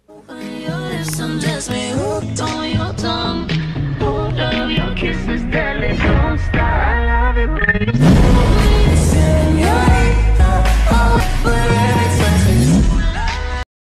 Open your lips, undress me, hooked on your tongue. Hold up, your kisses deadly, don't stop. I love it when you